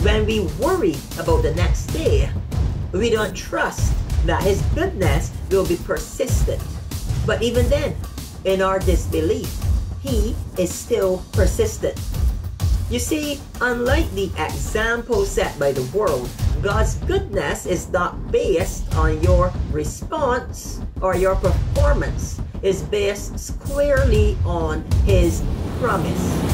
When we worry about the next day, we don't trust that His goodness will be persistent. But even then, in our disbelief, He is still persistent. You see, unlike the example set by the world, God's goodness is not based on your response or your performance. It's based squarely on His promise.